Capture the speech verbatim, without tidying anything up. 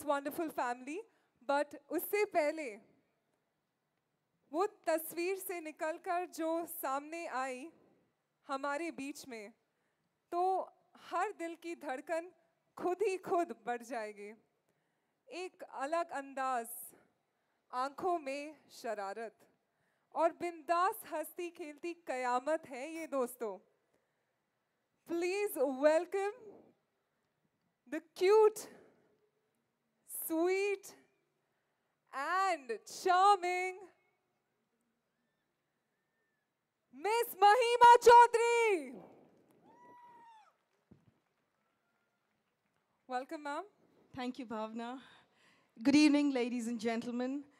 wonderful family. But उससे पहले वो तस्वीर से निकलकर जो सामने आई हमारे बीच में, तो हर दिल की धड़कन खुद ही खुद बढ़ जाएगी। एक अलग अंदाज, आंखों में शरारत और बिंदास हंसती खेलती कयामत है ये दोस्तों। Please welcome the cute, sweet and charming Miss Mahima Chaudhary. Welcome, ma'am. Thank you, Bhavna. Good evening, ladies and gentlemen.